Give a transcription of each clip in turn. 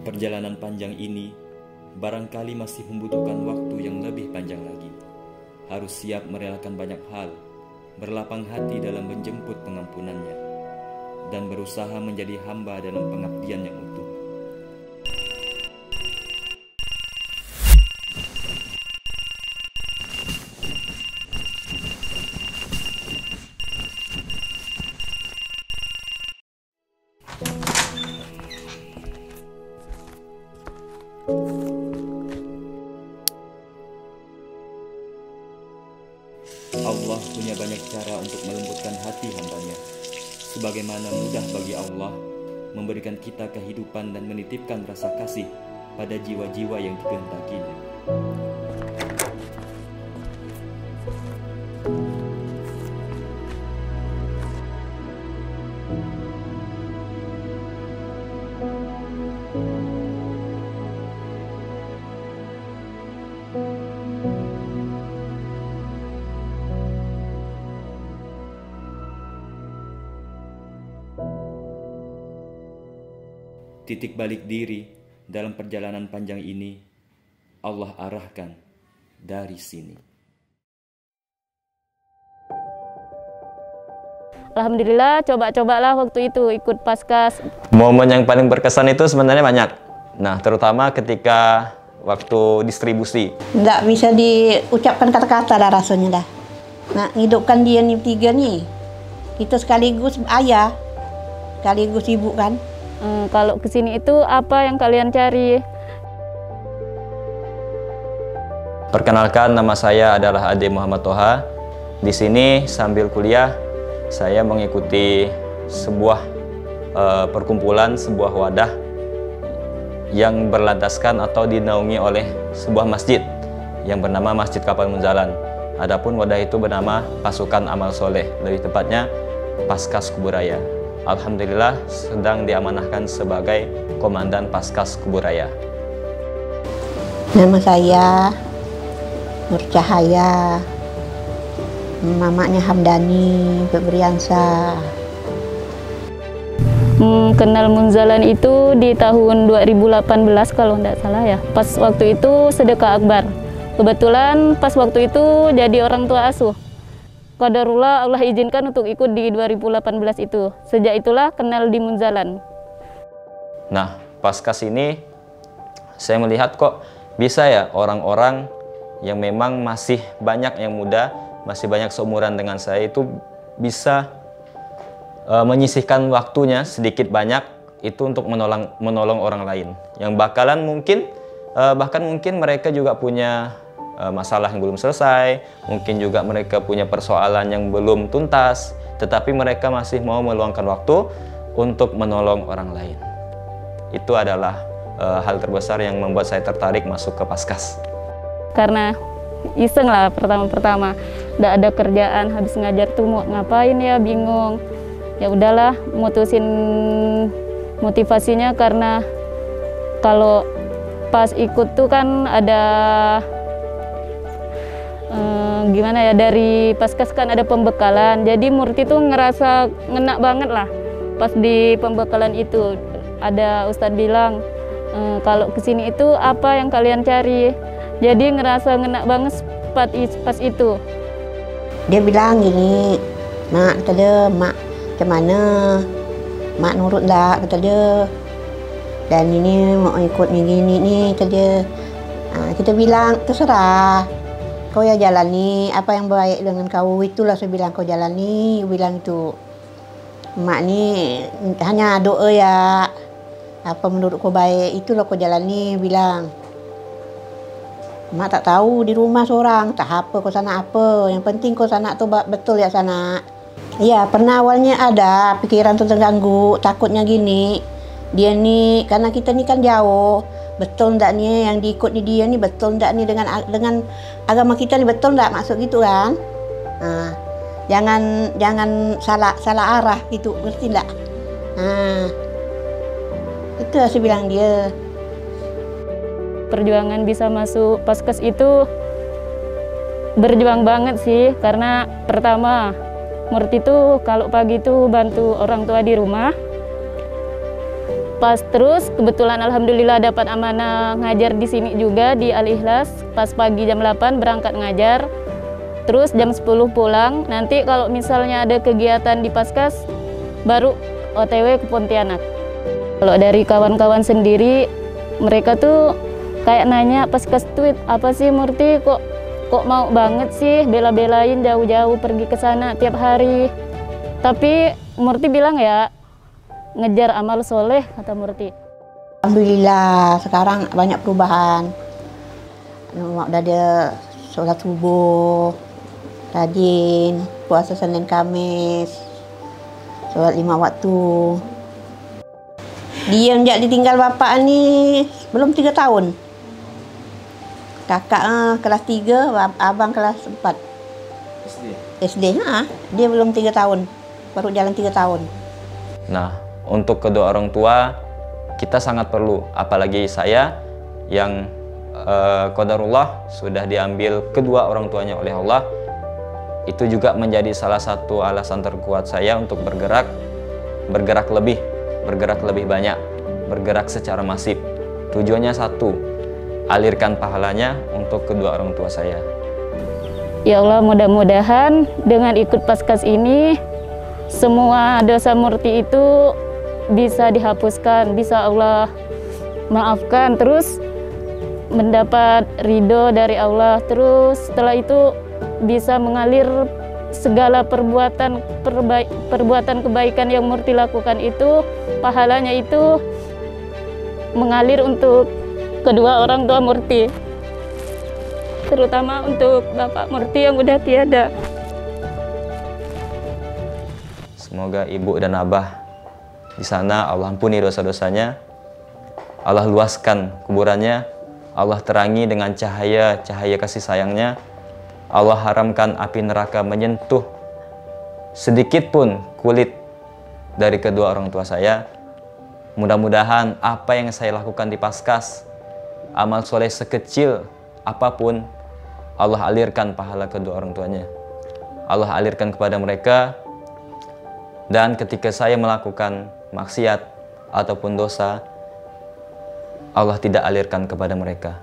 perjalanan panjang ini, barangkali masih membutuhkan waktu yang lebih panjang lagi. Harus siap merelakan banyak hal, berlapang hati dalam menjemput pengampunannya, dan berusaha menjadi hamba dalam pengabdian yang utuh. Allah punya banyak cara untuk melembutkan hati hambanya. Sebagaimana mudah bagi Allah memberikan kita kehidupan dan menitipkan rasa kasih pada jiwa-jiwa yang dikehendakinya. Titik balik diri dalam perjalanan panjang ini Allah arahkan dari sini. Alhamdulillah, coba-cobalah waktu itu ikut Paskas. Momen yang paling berkesan itu sebenarnya banyak. Nah, terutama ketika waktu distribusi. Nggak bisa diucapkan kata-kata dah rasanya dah. Nah, hidupkan dia nih tiga nih. Kita sekaligus ayah, sekaligus ibu kan. Kalau kesini itu apa yang kalian cari? Perkenalkan, nama saya adalah Ade Muhammad Toha. Di sini sambil kuliah saya mengikuti sebuah perkumpulan, sebuah wadah yang berlandaskan atau dinaungi oleh sebuah masjid yang bernama Masjid Kapal Munzalan. Adapun wadah itu bernama Pasukan Amal Soleh, lebih tepatnya Paskas Kuburaya. Alhamdulillah sedang diamanahkan sebagai Komandan Paskas Kuburaya. Nama saya Nur Cahaya, mamanya Hamdani Febriansa. Kenal Munzalan itu di tahun 2018 kalau tidak salah ya. Pas waktu itu sedekah akbar. Kebetulan pas waktu itu jadi orang tua asuh. Qadarullah Allah izinkan untuk ikut di 2018 itu. Sejak itulah kenal di Munzalan. Nah, Paskas ini saya melihat kok bisa ya orang-orang yang memang masih banyak yang muda, masih banyak seumuran dengan saya itu bisa menyisihkan waktunya sedikit banyak itu untuk menolong orang lain. Yang bahkan mungkin mereka juga punya masalah yang belum selesai, mungkin juga mereka punya persoalan yang belum tuntas, tetapi mereka masih mau meluangkan waktu untuk menolong orang lain. Itu adalah hal terbesar yang membuat saya tertarik masuk ke Paskas. Karena iseng lah pertama-pertama, nggak ada kerjaan, habis ngajar tuh mau ngapain ya, bingung. Ya udahlah, mutusin motivasinya karena kalau pas ikut tuh kan ada gimana ya, dari Paskas kan ada pembekalan, jadi Murti tuh ngerasa ngena banget lah. Pas di pembekalan itu ada Ustadz bilang kalau kesini itu apa yang kalian cari, jadi ngerasa ngena banget pas itu. Dia bilang gini, "Mak," kata dia, "Mak macam mana? Mak nurut tak?" kata dia. "Dan ini mau ikut ni gini ni," kata dia. Kita bilang, "Terserah. Kau ya jalani apa yang baik dengan kau, itulah saya bilang kau jalani," bilang itu. "Mak ni hanya doa ya, apa menurut kau baik itulah kau jalani," bilang. "Mak tak tahu di rumah seorang, tak apa kau sana apa, yang penting kau sana tu betul ya sana." Ya, pernah awalnya ada pikiran tu terganggu, takutnya gini, dia ni karena kita ni kan jauh, betul ndak nih yang diikut ni dia ni, betul ndak nih dengan agama kita ni, betul ndak, maksud gitu kan. Jangan salah arah gitu, ngerti ndak? Itu saya bilang dia. Perjuangan bisa masuk Paskas itu berjuang banget sih, karena pertama Murti tuh kalau pagi tuh bantu orang tua di rumah. Pas terus kebetulan alhamdulillah dapat amanah ngajar di sini juga di Al-Ikhlas. Pas pagi jam 8 berangkat ngajar. Terus jam 10 pulang. Nanti kalau misalnya ada kegiatan di Paskas baru OTW ke Pontianak. Kalau dari kawan-kawan sendiri, mereka tuh kayak nanya Paskas tweet, apa sih Murti kok mau banget sih bela-belain jauh-jauh pergi ke sana tiap hari. Tapi Murti bilang ya, ngejar amal soleh, kata Murti. Alhamdulillah sekarang banyak perubahan. Udah ada sholat subuh, rajin, puasa Senin Kamis, sholat 5 waktu. Dia sejak ditinggal bapak ni belum 3 tahun. Kakak kelas 3, abang kelas 4. SD, dia belum 3 tahun, baru jalan 3 tahun. Nah, untuk kedua orang tua kita sangat perlu, apalagi saya yang qadarullah sudah diambil kedua orang tuanya oleh Allah. Itu juga menjadi salah satu alasan terkuat saya untuk bergerak lebih banyak, bergerak secara masif. Tujuannya satu, alirkan pahalanya untuk kedua orang tua saya. Ya Allah, mudah-mudahan dengan ikut Paskas ini semua dosa Murti itu bisa dihapuskan, bisa Allah maafkan, terus mendapat ridho dari Allah. Terus setelah itu bisa mengalir segala perbuatan kebaikan yang Murti lakukan itu, pahalanya itu mengalir untuk kedua orang tua Murti, terutama untuk Bapak Murti yang udah tiada. Semoga ibu dan abah di sana Allah ampuni dosa-dosanya, Allah luaskan kuburannya, Allah terangi dengan cahaya kasih sayangnya, Allah haramkan api neraka menyentuh sedikit pun kulit dari kedua orang tua saya. Mudah-mudahan apa yang saya lakukan di Paskas, amal soleh sekecil apapun, Allah alirkan pahala kedua orang tuanya. Allah alirkan kepada mereka, dan ketika saya melakukan maksiat ataupun dosa, Allah tidak alirkan kepada mereka.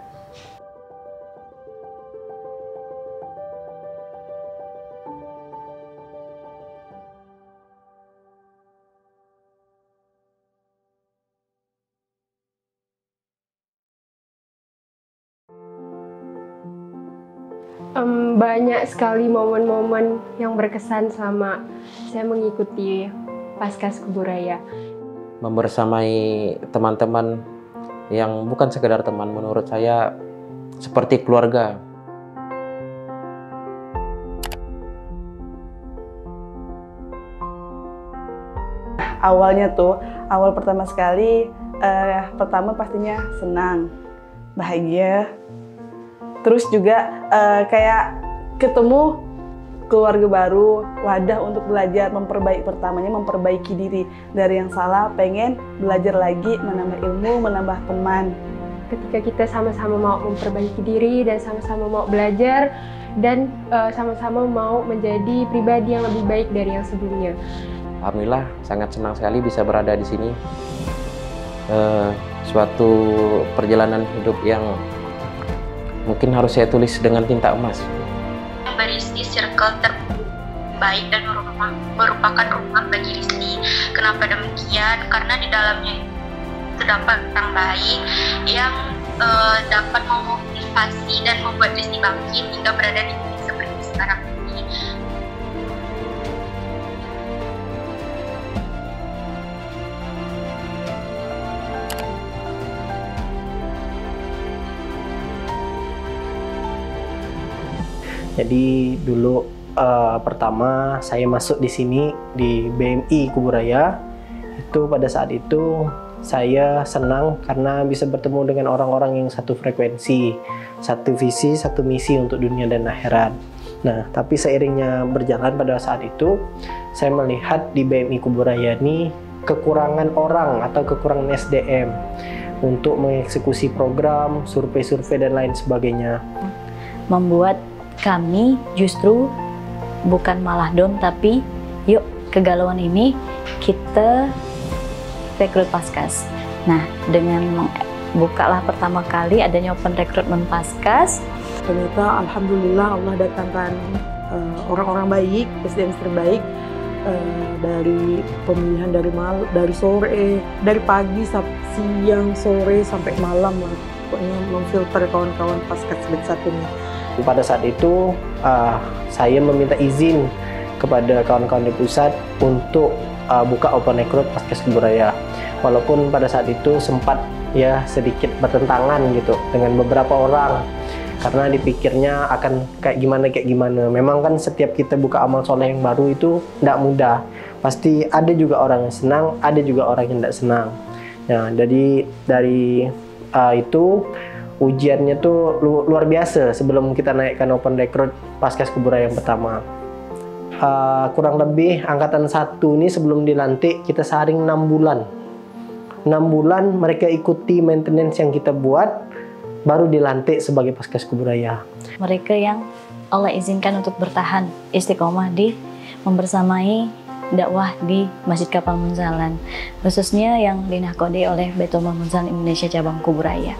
Banyak sekali momen-momen yang berkesan selama saya mengikuti Paskas Kuburaya. Membersamai teman-teman yang bukan sekedar teman, menurut saya seperti keluarga. Awalnya tuh, awal pertama sekali, pertama pastinya senang, bahagia. Terus juga kayak ketemu keluarga baru, wadah untuk belajar, memperbaiki diri dari yang salah, pengen belajar lagi, menambah ilmu, menambah teman. Ketika kita sama-sama mau memperbaiki diri dan sama-sama mau belajar dan sama-sama mau menjadi pribadi yang lebih baik dari yang sebelumnya. Alhamdulillah sangat senang sekali bisa berada di sini. Suatu perjalanan hidup yang mungkin harus saya tulis dengan tinta emas. Berisi circle terbaik dan merupakan rumah bagi Risti. Kenapa demikian? Karena di dalamnya terdapat orang baik yang dapat memotivasi dan membuat Risti bangkit hingga berada di titik seperti sekarang ini. Jadi dulu pertama saya masuk di sini di BMI Kuburaya, itu pada saat itu saya senang karena bisa bertemu dengan orang-orang yang satu frekuensi, satu visi, satu misi untuk dunia dan akhirat. Nah, tapi seiringnya berjalan pada saat itu, saya melihat di BMI Kuburaya ini kekurangan orang atau kekurangan SDM untuk mengeksekusi program, survei-survei dan lain sebagainya. Membuat kami justru bukan malah down, tapi yuk kegalauan ini kita rekrut Paskas. Nah, dengan bukalah pertama kali adanya open rekrutmen Paskas, ternyata alhamdulillah Allah datangkan orang-orang baik, SDM terbaik, dari pemilihan dari sore, dari pagi siang, sore sampai malam lah. Pokoknya memfilter kawan-kawan Paskas batch 1 ini. Pada saat itu saya meminta izin kepada kawan-kawan di pusat untuk buka open recruit Paskas Kuburaya. Walaupun pada saat itu sempat ya sedikit bertentangan gitu dengan beberapa orang, karena dipikirnya akan kayak gimana. Memang kan setiap kita buka amal soleh yang baru itu tidak mudah. Pasti ada juga orang yang senang, ada juga orang yang tidak senang. Nah, dari itu ujiannya tuh luar biasa sebelum kita naikkan open recruit Paskas Kuburaya yang pertama. Kurang lebih angkatan 1 ini sebelum dilantik kita saring 6 bulan. 6 bulan mereka ikuti maintenance yang kita buat, baru dilantik sebagai Paskas Kuburaya. Mereka yang Allah izinkan untuk bertahan istiqomah di membersamai dakwah di Masjid Kapal Munzalan, khususnya yang dinahkodai oleh Baitul Mal Munzalan Indonesia Cabang Kuburaya.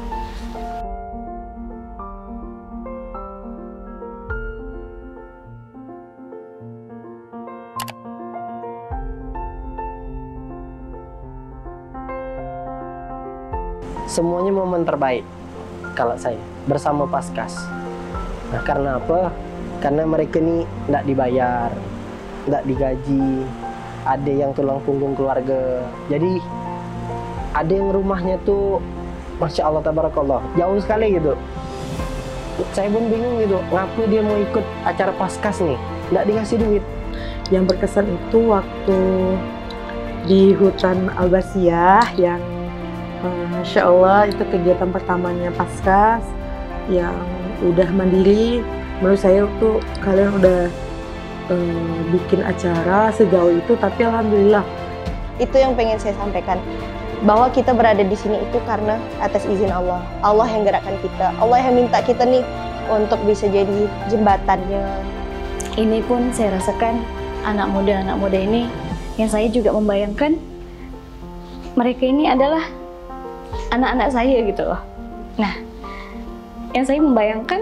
Semuanya momen terbaik kalau saya bersama Paskas. Nah, karena apa? Karena mereka ini tidak dibayar, tidak digaji, ada yang tulang punggung keluarga. Jadi ada yang rumahnya tuh Masya Allah tabarakallah jauh sekali gitu. Saya pun bingung gitu, ngapa dia mau ikut acara Paskas nih, tidak dikasih duit. Yang berkesan itu waktu di hutan Al-Basiyah yang Masya Allah itu kegiatan pertamanya Paskas yang udah mandiri. Menurut saya tuh kalian udah bikin acara sejauh itu, tapi alhamdulillah. Itu yang pengen saya sampaikan, bahwa kita berada di sini itu karena atas izin Allah. Allah yang gerakkan kita, Allah yang minta kita nih untuk bisa jadi jembatannya. Ini pun saya rasakan anak muda ini yang saya juga membayangkan mereka ini adalah anak-anak saya gitu loh. Nah, yang saya membayangkan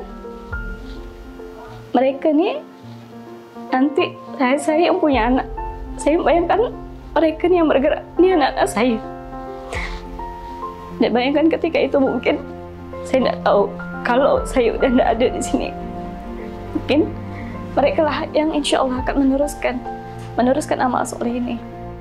mereka nih nanti saya yang punya anak, saya membayangkan mereka nih yang bergerak, ini anak-anak saya. Dan bayangkan ketika itu mungkin saya tidak tahu kalau saya udah tidak ada di sini, mungkin mereka lah yang insya Allah akan meneruskan amal soleh ini.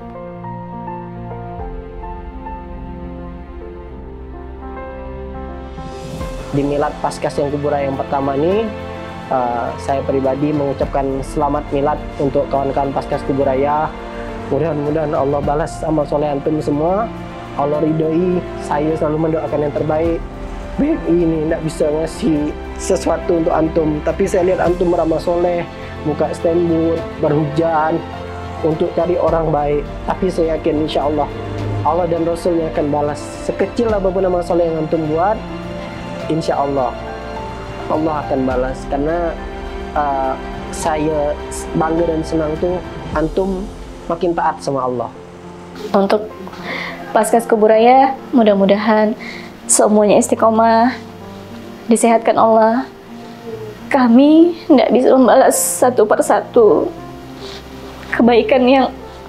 Di milad Paskas yang Kuburaya yang pertama ini, saya pribadi mengucapkan selamat milad untuk kawan-kawan Paskas Kuburaya. Mudah-mudahan Allah balas amal soleh antum semua, Allah ridhoi. Saya selalu mendoakan yang terbaik. BMI ini tidak bisa ngasih sesuatu untuk antum, tapi saya lihat antum beramal soleh, buka stand booth, berhujan untuk cari orang baik. Tapi saya yakin insya Allah Allah dan Rasulnya akan balas sekecil apapun amal soleh yang antum buat. Insya Allah Allah akan balas, karena saya bangga dan senang tuh antum makin taat sama Allah. Untuk Paskas Kuburaya, mudah-mudahan semuanya istiqomah, disehatkan Allah. Kami tidak bisa membalas satu persatu kebaikan yang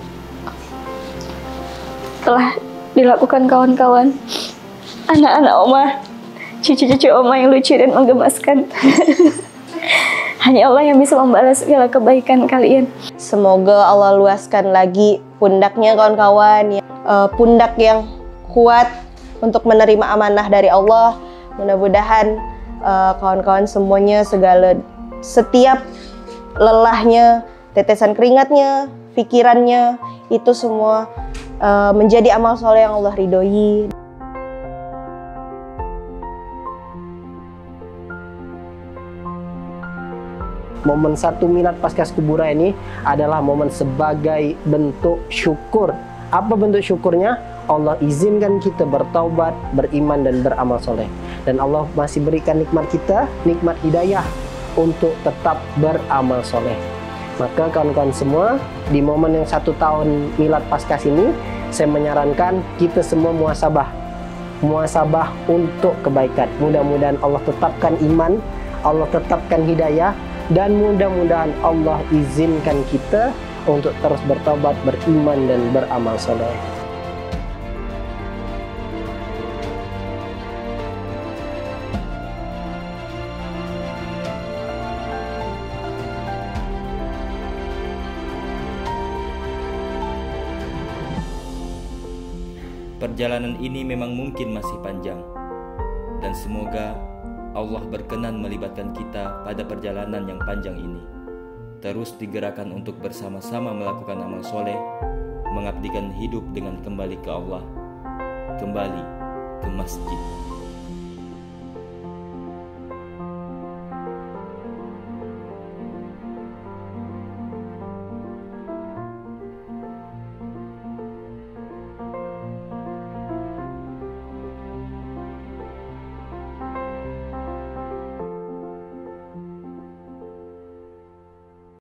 telah dilakukan kawan-kawan, anak-anak Oma, cucu-cucu Oma yang lucu dan menggemaskan. Hanya Allah yang bisa membalas segala kebaikan kalian. Semoga Allah luaskan lagi pundaknya kawan-kawan, pundak yang kuat untuk menerima amanah dari Allah. Mudah-mudahan kawan-kawan semuanya setiap lelahnya, tetesan keringatnya, pikirannya, itu semua menjadi amal soleh yang Allah ridhoi. Momen 1 milad Paskas Kuburaya ini adalah momen sebagai bentuk syukur. Apa bentuk syukurnya? Allah izinkan kita bertaubat, beriman, dan beramal soleh. Dan Allah masih berikan nikmat kita, nikmat hidayah untuk tetap beramal soleh. Maka kawan-kawan semua, di momen yang 1 tahun milad Paskas ini, saya menyarankan kita semua muhasabah untuk kebaikan. Mudah-mudahan Allah tetapkan iman, Allah tetapkan hidayah, dan mudah-mudahan Allah izinkan kita untuk terus bertobat, beriman, dan beramal soleh. Perjalanan ini memang mungkin masih panjang, dan semoga Allah berkenan melibatkan kita pada perjalanan yang panjang ini. Terus digerakkan untuk bersama-sama melakukan amal soleh, mengabdikan hidup dengan kembali ke Allah, kembali ke masjid.